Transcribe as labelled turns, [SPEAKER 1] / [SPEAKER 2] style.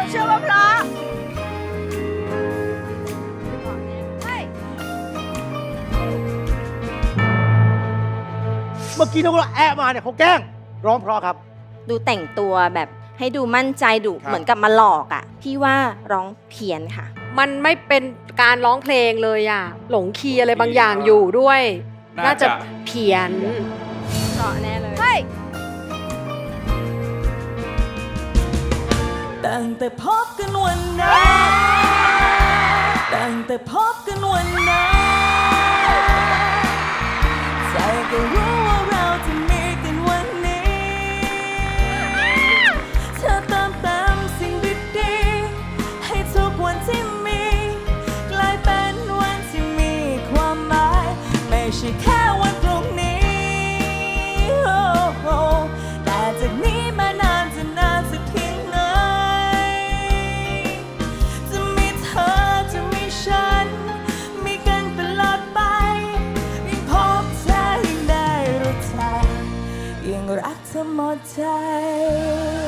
[SPEAKER 1] เชื่อว่าเพราะ
[SPEAKER 2] เมื่อกี้ที่เราแอะมาเนี่ยเขาแกล้งร้องเพราะครับ
[SPEAKER 3] ดูแต่งตัวแบบให้ดูมั่นใจดูเหมือนกับมาหลอกอ่ะพี่ว่าร้องเพี้ยนค่ะ
[SPEAKER 4] มันไม่เป็นการร้องเพลงเลยอ่ะหลงคีย์อะไรบางอย่างอยู่ด้วยน่าจะเพี้ยน
[SPEAKER 3] เพราะแน่เลย
[SPEAKER 1] ตั้งแต่พบกันวันนั้นตั้งแต่พบกันวันนั้นใจก็รู้ว่าเราจะมีกันวันนี้เธอเติมเต็มสิ่งดีๆให้ทุกวันที่มีกลายเป็นวันที่มีความหมายไม่ใช่แค่วันพรุ่งนี้แต่จากนี้มานานจะนานสักเพียงไหนจะมีเธอจะมีฉันมีกันตลอดไปยิ่งพบเธอยิ่งได้รู้ใจยิ่งรักเธอหมดใจ